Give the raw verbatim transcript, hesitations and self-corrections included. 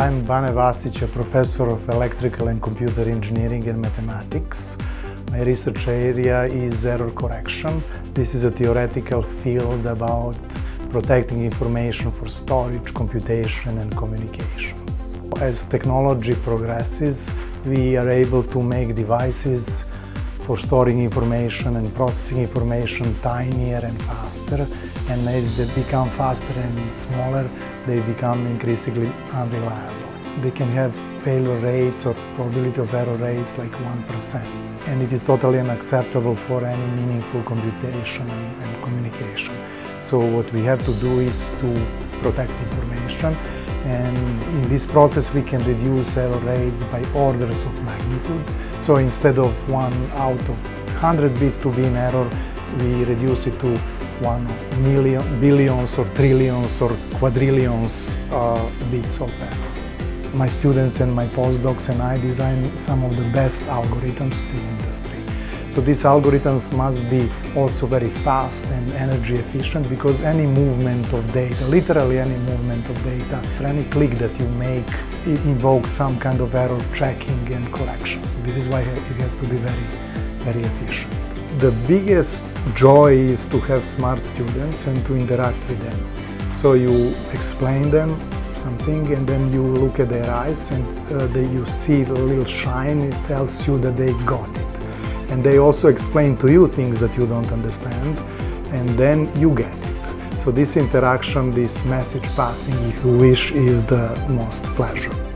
I'm Bane Vasic, a professor of electrical and computer engineering and mathematics. My research area is error correction. This is a theoretical field about protecting information for storage, computation and communications. As technology progresses, we are able to make devices for storing information and processing information tinier and faster, and as they become faster and smaller, they become increasingly unreliable. They can have failure rates or probability of error rates like one percent, and it is totally unacceptable for any meaningful computation and, and communication. So what we have to do is to protect information, and in this process we can reduce error rates by orders of magnitude. So instead of one out of one hundred bits to be in error, we reduce it to one of million, billions or trillions or quadrillions uh, bits of error. My students and my postdocs and I design some of the best algorithms in the industry. So these algorithms must be also very fast and energy efficient, because any movement of data, literally any movement of data, any click that you make, it invokes some kind of error checking and correction. So this is why it has to be very, very efficient. The biggest joy is to have smart students and to interact with them. So you explain them something and then you look at their eyes and uh, they, you see a little shine, it tells you that they got it. And they also explain to you things that you don't understand, and then you get it. So this interaction, this message passing, if you wish, is the most pleasure.